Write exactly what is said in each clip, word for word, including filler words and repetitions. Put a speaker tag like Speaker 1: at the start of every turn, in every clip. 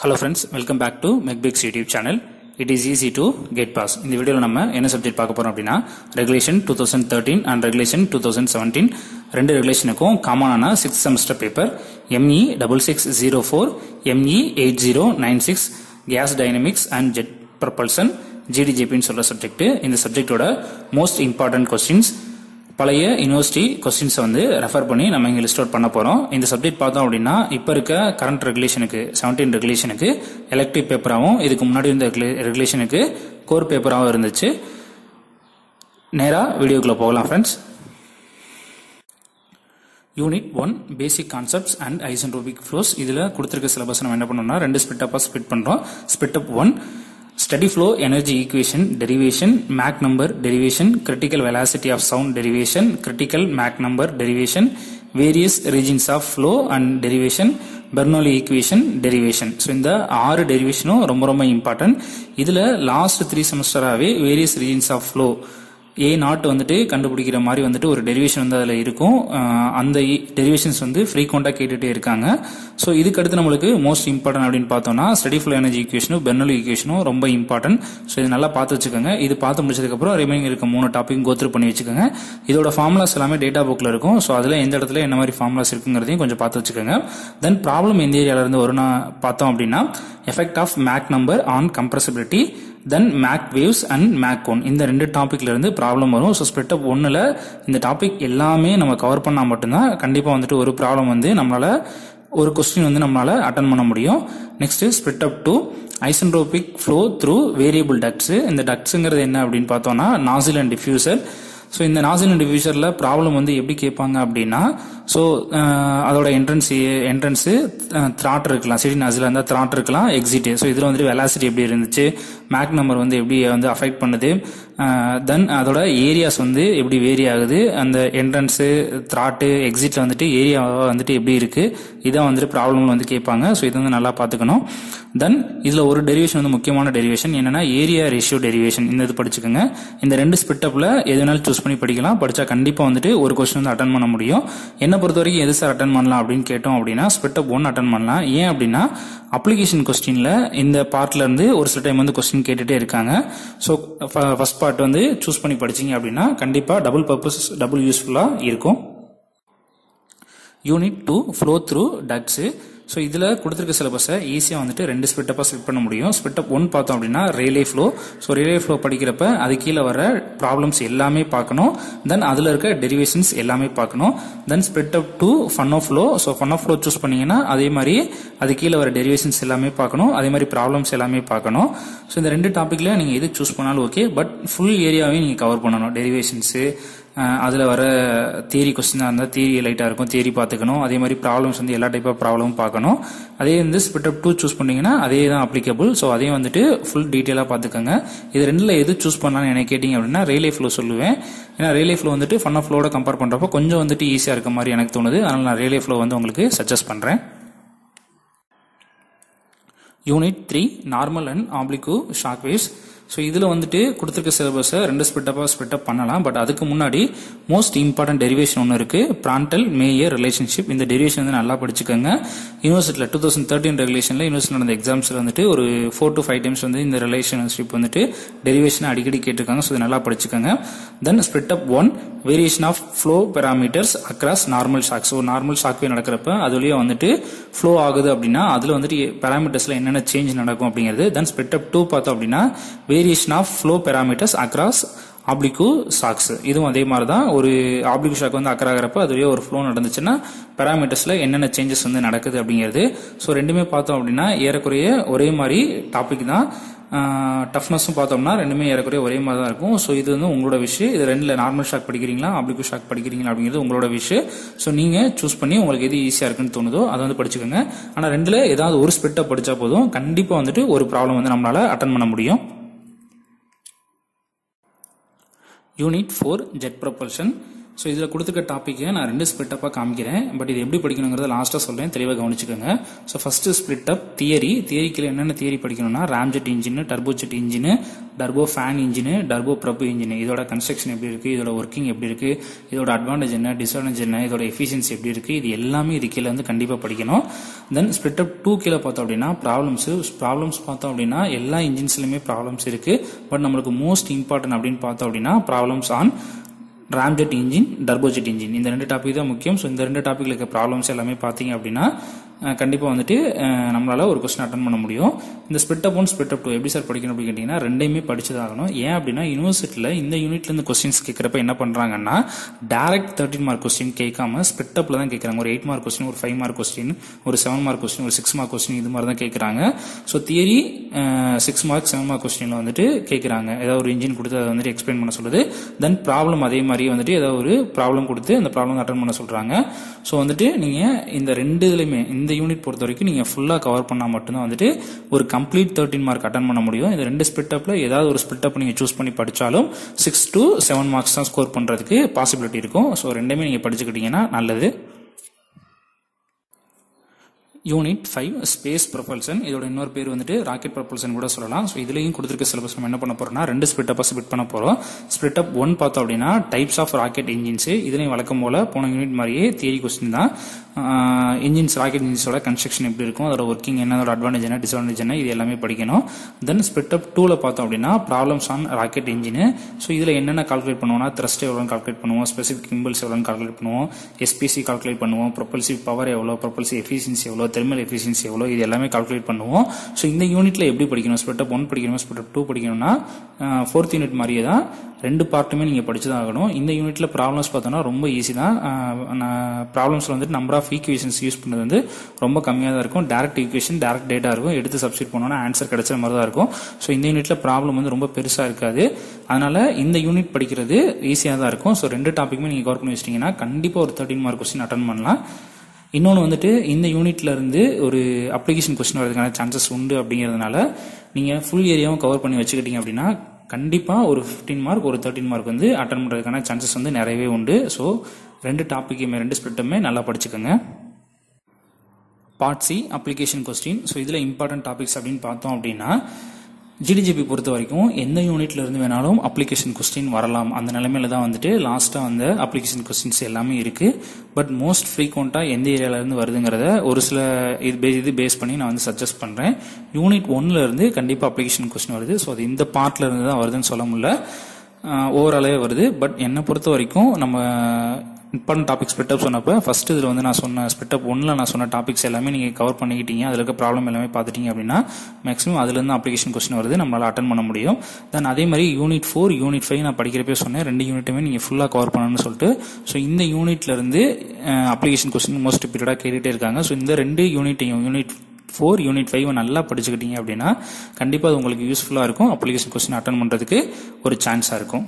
Speaker 1: Hello friends, welcome back to MacBig's YouTube channel. It is easy to get pass. In the video நம்ம என்ன subject பார்க்க போறோம் அப்படினா Regulation twenty thirteen and Regulation twenty seventeen ரெண்டு ரெகுலேஷனுக்கும் காமனான sixth semester paper M E six six zero four M E eight zero nine six Gas Dynamics and Jet Propulsion G D J P ன்னு சொல்ற subject. இந்த சப்ஜெக்ட்டோட most important questions பழைய university questions வந்து refer பண்ணி நம்ம இங்க list out பண்ண போறோம். இந்த சப்ஜெக்ட் பார்த்தோம் அப்படினா இப்ப இருக்க கரண்ட் ரெகுலேஷனுக்கு seventeen ரெகுலேஷனுக்கு எலெக்டிவ் பேப்பராவும் இதுக்கு முன்னாடி இருந்த ரெகுலேஷனுக்கு கோர் பேப்பராவும் இருந்துச்சு. நேரா வீடியோக்குள்ள போகலாம் friends. Unit one basic concepts and isentropic flows. இதுல கொடுத்திருக்க சிலபஸ் நம்ம என்ன பண்ணோம்னா ரெண்டு ஸ்பிட் அப்பா ஸ்பிட் பண்றோம். Split up one steady flow energy equation derivation, Mach number derivation, critical velocity of sound derivation, critical Mach number derivation, various regions of flow and derivation, Bernoulli equation derivation. So இந்த ஆறு டெரிவேஷனும் ரொம்ப ரொம்ப important. இதுல last three செமஸ்டராவே various regions of flow A நாட் வந்துட்டு கண்டுபிடிக்கிற மாதிரி வந்துட்டு ஒரு டெரிவேஷன் வந்து அதில் இருக்கும். அந்த டெரிவேஷன்ஸ் வந்து ஃப்ரீக்வெண்டா கேட்டுட்டே இருக்காங்க. ஸோ இதுக்கு அடுத்து நம்மளுக்கு மோஸ்ட் இம்பார்ட்டன்ட் அப்படின்னு பார்த்தோம்னா ஸ்டடி ஃப்ளோ எனர்ஜி ஈக்குவேஷனும் பெர்னோலி ஈக்குவேஷனும் ரொம்ப இம்பார்ட்டன்ட். ஸோ இது நல்லா பார்த்து வச்சுக்கோங்க. இது பார்த்து முடிச்சதுக்கப்புறம் ரிமைனிங் இருக்க மூணு டாபிக் கோத்ரூ பண்ணி வச்சுக்கோங்க. இதோட ஃபார்முலாஸ் எல்லாமே டேட்டா புக்ல இருக்கும். ஸோ அதில் எந்த இடத்துல என்ன மாதிரி ஃபார்முலாஸ் இருக்குங்கிறதையும் கொஞ்சம் பார்த்து வச்சுக்கோங்க. தென் ப்ராப்ளம் எந்த ஏரியால இருந்து வரும்னா பார்த்தோம் அப்படின்னா effect of Mach number on compressibility, then Mach waves and Mach cone, இந்த ரெண்டு டாபிக்ல இருந்து ப்ராப்ளம் வரும். ஸோ ஸ்பிட் அப் ஒன்னுல இந்த டாபிக் எல்லாமே நம்ம கவர் பண்ணா மட்டும்தான் கண்டிப்பா வந்துட்டு ஒரு ப்ராப்ளம் வந்து நம்மளால ஒரு கொஸ்டின் வந்து நம்மளால அட்டன் பண்ண முடியும். Next split up to isentropic flow through variable ducts. இந்த டக்ட்ஸ்ங்கிறது என்ன அப்படின்னு பார்த்தோம்னா நாசில் அண்ட் டிஃப்யூசர். ஸோ இந்த நாசில் அண்ட் டிஃப்யூசர்ல ப்ராப்ளம் வந்து எப்படி கேட்பாங்க அப்படின்னா ஸோ அதோட என்ட்ரன்ஸ் என்ட்ரன்ஸ் த்ராட் இருக்கலாம், சிடி நாசில் இருந்தால் த்ராட் இருக்கலாம், எக்ஸிட். ஸோ இதில் வந்துட்டு வெலாசிட்டி எப்படி இருந்துச்சு, மேக் நம்பர் வந்து எப்படி வந்து அஃபெக்ட் பண்ணுது, தென் அதோட ஏரியாஸ் வந்து எப்படி வேரி ஆகுது, அந்த என்ட்ரன்ஸு த்ராட்டு எக்ஸிட்ல வந்துட்டு ஏரியா வந்துட்டு எப்படி இருக்கு, இதான் வந்துட்டு ப்ராப்ளம் வந்து கேட்பாங்க. ஸோ இது வந்து நல்லா பார்த்துக்கணும். தென் இதுல ஒரு டெரிவேஷன் வந்து முக்கியமான டெரிவேஷன் என்னன்னா ஏரியா ரேஷியோ டெரிவேஷன். இந்த இது படிச்சுக்கோங்க. இந்த ரெண்டு ஸ்பிட் அப்ல எது வேணாலும் சூஸ் பண்ணி படிக்கலாம். படிச்சா கண்டிப்பா வந்துட்டு ஒரு கொஸ்டின் வந்து அட்டன் பண்ண முடியும். என்ன பொறுத்த வரைக்கும் எது சார் அட்டன் பண்ணலாம் அப்படின்னு கேட்டோம் அப்படின்னா ஸ்பிட் அப் ஒன் அட்டன் பண்ணலாம். ஏன் அப்படின்னா அப்ளிகேஷன் கொஸ்டின்ல இந்த பார்ட்ல இருந்து ஒரு சில டைம் வந்து கொஸ்டின் கேட்டுட்டே இருக்காங்க. ஸோ ஃபர்ஸ்ட் பார்ட் வந்து சூஸ் பண்ணி படிச்சீங்க அப்படின்னா கண்டிப்பா டபுள் பர்பஸ் டபுள் யூஸ்ஃபுல்லா இருக்கும். Unit two flow through ducts. So இதில் கொடுத்துருக்க சிலபஸை ஈஸியாக வந்துட்டு ரெண்டு ஸ்பிட் அப்பாக ஸ்பிட் பண்ண முடியும். ஸ்பிட் அப் ஒன் பார்த்தோம் அப்படின்னா Rayleigh flow. So Rayleigh flow படிக்கிறப்ப அது கீழே வர ப்ராப்ளம்ஸ் எல்லாமே பார்க்கணும். தென் அதில் இருக்க டெரிவேஷன்ஸ் எல்லாமே பார்க்கணும். Then split up to Fanno flow. So Fanno flow choose பண்ணீங்கன்னா அதே மாதிரி அது கீழே வர டெரிவேஷன்ஸ் எல்லாமே பார்க்கணும், அதே மாதிரி ப்ராப்ளம்ஸ் எல்லாமே பார்க்கணும். ஸோ இந்த ரெண்டு டாப்பிக்ல நீங்கள் எது சூஸ் பண்ணாலும் ஓகே, பட் ஃபுல் ஏரியாவையும் நீங்கள் கவர் பண்ணணும். டெரிவேஷன்ஸு அதில் வர தியரி கொஸ்டினாக இருந்தால் தியரி லைட்டாக இருக்கும், தியரி பார்த்துக்கணும். அதே மாதிரி ப்ராப்ளம்ஸ் வந்து எல்லா டைப் ஆஃப் ப்ராப்ளமும் பார்க்கணும். அதே வந்து ஸ்பிட் அப் டூ சூஸ் பண்ணீங்கன்னா அதே தான் அப்ளிகபிள். ஸோ அதையும் வந்துட்டு ஃபுல் டீட்டெயிலாக பார்த்துக்கோங்க. இது ரெண்டில் எது சூஸ் பண்ணலாம்னு என்ன கேட்டிங்க அப்படின்னா ரேலே ஃப்ளோ சொல்லுவேன். ஏன்னா ரேலே ஃப்ளோ வந்துட்டு ஃபன் ஆஃப் ஃப்ளோட கம்பேர் பண்ணுறப்போ கொஞ்சம் வந்துட்டு ஈஸியாக இருக்க மாதிரி எனக்கு தோணுது. அதனால் நான் ரேலே ஃப்ளோ வந்து உங்களுக்கு சஜஸ்ட் பண்ணுறேன். Unit three normal and oblique shock waves. So இதில் வந்துட்டு கொடுத்துருக்க சிலபஸை ரெண்டு ஸ்பிட் அப்பாக ஸ்பிட் அப் பண்ணலாம். பட் அதுக்கு முன்னாடி மோஸ்ட் இம்பார்ட்டன்ட் டெரிவேஷன் ஒன்று இருக்கு, பிராண்டல் மேயர் ரிலேஷன்ஷிப். இந்த டெரிவேஷன் வந்து நல்லா படிச்சுக்கோங்க. யூனிவர்சிட்டியில் டூ தௌசண்ட் தேர்ட்டின் ரெகுலேஷனில் யூனிவர்சிட்டி நடந்த எக்ஸாம்ஸில் வந்துட்டு ஒரு ஃபோர் டு ஃபைவ் டைம்ஸ் வந்து இந்த ரிலேஷன்ஷிப் வந்துட்டு டெரிவேஷன் அடிக்கடி கேட்டிருக்காங்க. ஸோ இதை நல்லா படிச்சுக்கோங்க. Then split up one variation of flow parameters across normal shock. So normal shock wave நடக்கிறப்ப அதுலயே வந்துட்டு ஃப்ளோ ஆகுது அப்படின்னா அதில் வந்துட்டு பெராமீட்டர்ஸ்ல என்னென்ன சேஞ்ச் நடக்கும் அப்படிங்கிறது. தென் ஸ்பிட் அப் டூ பார்த்தோம் அப்படின்னா variation of flow parameters across oblique shocks. இதுவும் அதே மாதிரி தான். ஒரு ஆப்ளிக்கு ஷாக் வந்து அக்கர் ஆகிறப்ப அதுவே ஒரு ஃப்ளோ நடந்துச்சுன்னா பெராமீட்டர்ஸ்ல என்னென்ன சேஞ்சஸ் வந்து நடக்குது அப்படிங்கிறது. ஸோ ரெண்டுமே பார்த்தோம் அப்படின்னா ஏறக்குறைய ஒரே மாதிரி டாபிக் தான். டஃப்னஸும் பார்த்தோம்னா ரெண்டுமே ஏறக்குறைய ஒரே மாதிரி தான் இருக்கும். ஸோ இது வந்து உங்களோட விஷயம். இது ரெண்டுல நார்மல் ஷாக் படிக்கிறீங்களா ஆப்ளிக்கு ஷாக் படிக்கிறீங்களா அப்படிங்கிறது உங்களோட விஷயம். ஸோ நீங்க சூஸ் பண்ணி உங்களுக்கு எது ஈஸியா இருக்குன்னு தோணுதோ அதை வந்து படிச்சுக்கோங்க. ஆனா ரெண்டுல ஏதாவது ஒரு ஸ்பிட்டை படிச்சா போதும், கண்டிப்பா வந்துட்டு ஒரு ப்ராப்ளம் வந்து நம்மளால அட்டன் பண்ண முடியும். Unit four jet propulsion. So இதில் கொடுத்துருக்க டாப்பிக்கை நான் ரெண்டு ஸ்பிளிட் அப்பாக காமிக்கிறேன். பட் இது எப்படி படிக்கணுங்கிறத லாஸ்ட்டாக சொல்கிறேன், தெளிவாக கவனிச்சுக்கோங்க. So first split up theory. தியரிக்கில் என்னென்ன தியரி படிக்கணும்னா ramjet engine, turbojet engine, turbo fan engine, turbo prop engine, இதோட கன்ஸ்ட்ரக்ஷன் எப்படி இருக்குது, இதோட ஒர்க்கிங் எப்படி இருக்குது, இதோட அட்வான்டேஜ் என்ன, டிஸ்அட்வான்டேஜ் என்ன, இதோட எஃபிஷியன்சி எப்படி இருக்குது, இது எல்லாமே இது கீழே வந்து கண்டிப்பாக படிக்கணும். தென் ஸ்பிளிட் அப் டூ கீழே பார்த்தோம் அப்படின்னா ப்ராப்ளம்ஸ் ப்ராப்ளம்ஸ் பார்த்தோம் அப்படின்னா எல்லா இன்ஜின்ஸ்லையுமே ப்ராப்ளம்ஸ் இருக்குது. பட் நம்மளுக்கு மோஸ்ட் இம்பார்ட்டன்ட் அப்படின்னு பார்த்தோம் அப்படின்னா problems on ramjet engine, turbojet engine, இந்த ரெண்டு டாபிக் தான் முக்கியம். ஸோ இந்த ரெண்டு டாப்பிக்ல இருக்க ப்ராப்ளம்ஸ் எல்லாமே பார்த்தீங்க அப்படின்னா கண்டிப்பாக வந்துட்டு நம்மளால ஒரு கொஸ்டின் அட்டன் பண்ண முடியும். இந்த split up one split up two எப்படி சார் படிக்கணும் அப்படின்னு கேட்டிங்கன்னா ரெண்டையுமே படிச்சுதாகணும். ஏன் அப்படின்னா யூனிவர்சிட்டியில் இந்த யூனிட்லேருந்து கொஸ்டின்ஸ் கேட்குறப்ப என்ன பண்ணுறாங்கன்னா டேரக்ட் தேர்ட்டின் மார்க் கொஸ்டின் கேட்காம ஸ்பிளிட் அப்பில் தான் கேட்குறாங்க. ஒரு எயிட் மார்க் கொஸ்டின், ஒரு ஃபைவ் மார்க் கொஸ்டின், ஒரு செவன் மார்க் கொஸ்டின், ஒரு சிக்ஸ் மார்க் கொஸ்டின், இது மாதிரி தான் கேட்குறாங்க. So theory six mark seven mark கொஸ்டினில் வந்துட்டு கேட்குறாங்க. ஏதாவது ஒரு இன்ஜின் கொடுத்து அதை வந்துட்டு எக்ஸ்பிளைன் பண்ண சொல்லுது. தென் ப்ராப்ளம் அதே மாதிரி வந்துட்டு ஏதாவது ஒரு ப்ராப்ளம் கொடுத்து அந்த ப்ராப்ளம் அட்டன் பண்ண சொல்கிறாங்க. ஸோ வந்துட்டு நீங்கள் இந்த ரெண்டு இதுலையுமே இந்த யூனிட் பொறுத்த வரைக்கும் நீங்கள் ஃபுல்லாக கவர் பண்ணால் மட்டும்தான் வந்துட்டு ஒரு கம்ப்ளீட் தேர்ட்டின் மார்க் அட்டன் பண்ண முடியும். இந்த ரெண்டு ஸ்பிளிட் அப்பில் ஏதாவது ஒரு ஸ்பிளிட் அப் நீங்கள் சூஸ் பண்ணி படித்தாலும் சிக்ஸ் டு செவன் மார்க்ஸ் தான் ஸ்கோர் பண்ணுறதுக்கு பாசிபிலிட்டி இருக்கும். ஸோ ரெண்டுமே நீங்கள் படிச்சுக்கிட்டீங்கன்னா நல்லது. யூனிட் ஃபைவ் ஸ்பேஸ் ப்ரொபல்ஷன், இதோட இன்னொரு பேர் வந்துட்டு ராக்கெட் ப்ரொபல்ஷன் கூட சொல்லலாம். ஸோ இதுலையும் கொடுத்துருக்க சிலபஸ் நம்ம என்ன பண்ண போறோம்னா ரெண்டு ஸ்பிளிட் அப்பா ஸ்பிளிட் பண்ண போறோம். ஸ்பிளிட் அப் ஒன் பார்த்தோம் அப்படின்னா டைப்ஸ் ஆஃப் ராக்கெட் இன்ஜின்ஸ். இதுலையும் வழக்கம் போல போன யூனிட் மாதிரியே தியரி கொஸ்டின் தான். இன்ஜின்ஸ் ராக்கெட் இன்ஜின்ஸோட கன்ஸ்ட்ரக்ஷன் எப்படி இருக்கும், அதோட ஒர்க்கிங் என்ன, அதோட அட்வான்டேஜ் என்ன, டிஸ்அட்வான்டேஜ் என்ன, இது எல்லாமே படிக்கணும். தென் ஸ்பிளிட் அப் டூல பார்த்தோம் அப்படின்னா problems on rocket engine. So இதில் என்னென்ன கால்குலேட் பண்ணுவோம்னா த்ரஸ்ட் எவ்வளோன்னு கால்குலேட் பண்ணுவோம், ஸ்பெசிஃபிக் இம்பல்ஸ் எவ்வளோன்னு கால்குலேட் பண்ணுவோம், எஸ்பிசி கால்குலேட் பண்ணுவோம், ப்ரொபல்சிவ் பவர் எவ்வளோ, ப்ரொபல்சிவ் எஃபிஷியன்சி எவ்வளோ, தெர்மல் எஃபிஷியன்சி எவ்வளோ, இது எல்லாமே கால்குலேட் பண்ணுவோம். ஸோ இந்த யூனிட்ல எப்படி படிக்கணும், ஸ்பிளிட் அப் ஒன் படிக்கணும், ஸ்பிளிட் அப் டூ படிக்கணும்னா ஃபோர்த் யூனிட் மாதிரியே தான் ரெண்டு பார்ட்டுமே நீங்கள் படிச்சு தான் ஆகணும். இந்த யூனிட்ல ப்ராப்ளம்ஸ் பார்த்தோம்னா ரொம்ப ஈஸி தான். ப்ராப்ளம்ஸ்ல வந்துட்டு நம்பர் ஆஃப் ஈக்குவேஷன்ஸ் யூஸ் பண்ணது வந்து ரொம்ப கம்மியாக தான் இருக்கும். டேரக்ட் ஈக்குவேஷன், டேரக்ட் டேட்டா இருக்கும். எடுத்து சப்ஸ்டிட் பண்ணோம்னா ஆன்சர் கிடைச்ச மாதிரி தான் இருக்கும். ஸோ இந்த யூனிட்ல ப்ராப்ளம் வந்து ரொம்ப பெருசாக இருக்காது. அதனால இந்த யூனிட் படிக்கிறது ஈஸியாக தான் இருக்கும். ஸோ ரெண்டு டாப்பிக்குமே நீங்கள் கவர் பண்ணி வச்சிட்டீங்கன்னா கண்டிப்பாக ஒரு தேர்ட்டின் மார்க் கொஸ்டின் அட்டன் பண்ணலாம். இன்னொன்று வந்துட்டு இந்த யூனிட்ல இருந்து ஒரு அப்ளிகேஷன் கொஸ்டின் வரதுக்கான சான்சஸ் உண்டு. அப்படிங்கிறதுனால நீங்கள் ஃபுல் ஏரியாவும் கவர் பண்ணி வச்சுக்கிட்டீங்க அப்படின்னா கண்டிப்பாக ஒரு ஃபிஃப்டீன் மார்க் ஒரு தேர்ட்டின் மார்க் வந்து அட்டன் பண்ணுறதுக்கான சான்சஸ் வந்து நிறையவே உண்டு. ஸோ ரெண்டு டாப்பிக்குமே ரெண்டு ஸ்பிளிட்டுமே நல்லா படிச்சுக்கோங்க. Part C application question. So இதில் இம்பார்ட்டன்ட் டாபிக்ஸ் அப்படின்னு பார்த்தோம் அப்படின்னா ஜிடிஜிபி பொறுத்த வரைக்கும் எந்த யூனிட்ல இருந்து வேணாலும் அப்ளிகேஷன் கொஸ்டின் வரலாம். அந்த நிலைமையில தான் வந்துட்டு லாஸ்டா வந்த அப்ளிகேஷன் கொஸ்டின்ஸ் எல்லாமே இருக்கு. பட் மோஸ்ட் ஃப்ரீக்வெண்டா எந்த ஏரியால இருந்து வருதுங்கிறத ஒரு சில இது பேஸ் பண்ணி நான் வந்து சஜஸ்ட் பண்றேன். யூனிட் ஒன்ல இருந்து கண்டிப்பா அப்ளிகேஷன் கொஸ்டின் வருது. ஸோ அது இந்த பார்ட்ல இருந்து தான் வருதுன்னு சொல்ல முடியல, ஓவராலே வருது. பட் என்னை பொறுத்த வரைக்கும் நம்ம இம்பார்ட்டன்ட் டாபிக் ஸ்பிளிட் அப் சொன்னப்போ ஃபர்ஸ்ட் இதில் வந்து நான் சொன்ன ஸ்பிளிட் அப் ஒன்ல நான் சொன்ன டாபிக்ஸ் எல்லாமே நீங்கள் கவர் பண்ணிக்கிட்டீங்க, அதில் இருக்க ப்ராப்ளம் எல்லாமே பார்த்துட்டீங்க அப்படின்னா மேக்ஸிமம் அதுலேருந்து அப்ளிகேஷன் கொஸ்டின் வருது, நம்மளால் அட்டன் பண்ண முடியும். தென் அதே மாதிரி யூனிட் ஃபோர் யூனிட் ஃபைவ் நான் படிக்கிறப்பே சொன்னேன் ரெண்டு யூனிட்டுமே நீங்கள் ஃபுல்லாக கவர் பண்ணணும்னு சொல்லிட்டு. ஸோ இந்த யூனிட்ல இருந்து அப்ளிகேஷன் கொஸ்டின் மோஸ்ட் ரிப்பீட்டடாக கேட்டுகிட்டே இருக்காங்க. ஸோ இந்த ரெண்டு யூனிட்டையும் யூனிட் ஃபோர் யூனிட் ஃபைவ் நல்லா படிச்சுக்கிட்டீங்க அப்படின்னா கண்டிப்பாக அது உங்களுக்கு யூஸ்ஃபுல்லாக இருக்கும். அப்ளிகேஷன் கொஸ்டின் அட்டன் பண்ணுறதுக்கு ஒரு சான்ஸாக இருக்கும்.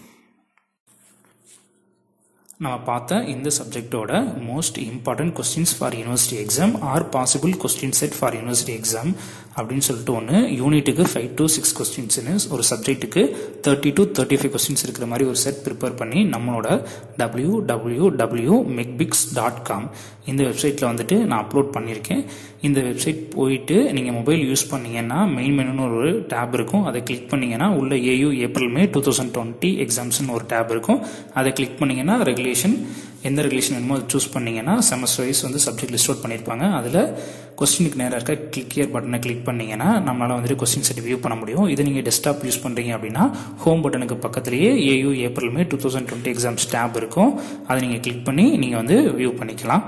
Speaker 1: நம்ம பார்த்த இந்த சப்ஜெக்டோட most important questions for university exam or possible question set for university exam அப்படின்னு சொல்லிட்டு ஒன்று, யூனிட்டுக்கு ஃபைவ் டு சிக்ஸ் கொஸ்டின்ஸ்னு ஒரு சப்ஜெக்ட்டுக்கு thirty to thirty five questions இருக்கிற மாதிரி ஒரு செட் ப்ரிப்பேர் பண்ணி நம்மளோட W W W Mechfix dot com இந்த வெப்சைட்டில் வந்துட்டு நான் அப்லோட் பண்ணியிருக்கேன். இந்த வெப்சைட் போயிட்டு நீங்கள் மொபைல் யூஸ் பண்ணீங்கன்னா மெயின் மெனுன்னு ஒரு டேப் இருக்கும். அதை கிளிக் பண்ணீங்கன்னா உள்ள AU April May two thousand twenty எக்ஸாம்ஸ்னு ஒரு டேப் இருக்கும். அதை கிளிக் பண்ணீங்கன்னா ரெகுலேஷன் எந்த ரெகுலேஷன் வேணுமோ அது சூஸ் பண்ணீங்கன்னா செமஸ்டர் வைஸ் வந்து சப்ஜெக்ட் லிஸ்ட் அவுட் பண்ணியிருப்பாங்க. அதில் கொஸ்டினுக்கு நேராக இருக்க கிளிக் ஹியர் பட்டனை கிளிக் பண்ணீங்கன்னா நம்மளால் வந்துட்டு கொஸ்டின் செட் வியூ பண்ண முடியும். இது நீங்கள் டெஸ்க்டாப் யூஸ் பண்ணுறீங்க அப்படின்னா ஹோம் பட்டனுக்கு பக்கத்துலேயே AU April May two thousand twenty exams tab இருக்கும். அதை நீங்கள் கிளிக் பண்ணி நீங்கள் வந்து வியூ பண்ணிக்கலாம்.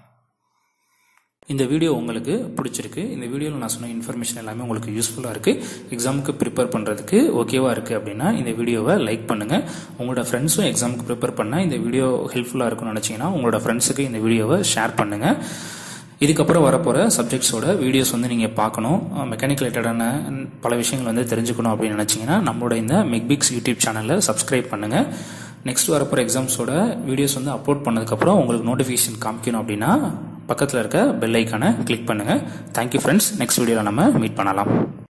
Speaker 1: இந்த வீடியோ உங்களுக்கு பிடிச்சிருக்கு, இந்த வீடியோவில் நான் சொன்ன இன்ஃபர்மேஷன் எல்லாமே உங்களுக்கு யூஸ்ஃபுல்லாக இருக்குது, எக்ஸாமுக்கு ப்ரிப்பேர் பண்ணுறதுக்கு ஓகேவா இருக்குது அப்படின்னா இந்த வீடியோவை லைக் பண்ணுங்கள். உங்களோட ஃப்ரெண்ட்ஸும் எக்ஸாமுக்கு ப்ரிப்பேர் பண்ணால் இந்த வீடியோ ஹெல்ப்ஃபுல்லாக இருக்கும்னு நினச்சிங்கன்னா உங்களோட ஃப்ரெண்ட்ஸுக்கு இந்த வீடியோவை ஷேர் பண்ணுங்கள். இதுக்கப்புறம் வரப்போகிற சப்ஜெக்ட்ஸோட வீடியோஸ் வந்து நீங்கள் பார்க்கணும், மெக்கானிக்கல் ரிலேட்டடான பல விஷயங்கள் வந்து தெரிஞ்சுக்கணும் அப்படின்னு நினச்சிங்கன்னா நம்மளோட இந்த மெக்பிக்ஸ் யூடியூப் சேனலில் சப்ஸ்கிரைப் பண்ணுங்கள். நெக்ஸ்ட் வரப்போகிற எக்ஸாம்ஸோட வீடியோஸ் வந்து அப்லோட் பண்ணதுக்கப்புறம் உங்களுக்கு நோட்டிஃபிகேஷன் காமிக்கணும் அப்படின்னா பக்கத்தில் இருக்க பெல் ஐக்கானை கிளிக் பண்ணுங்கள். தேங்க்யூ ஃப்ரெண்ட்ஸ், நெக்ஸ்ட் வீடியோவில் நம்ம மீட் பண்ணலாம்.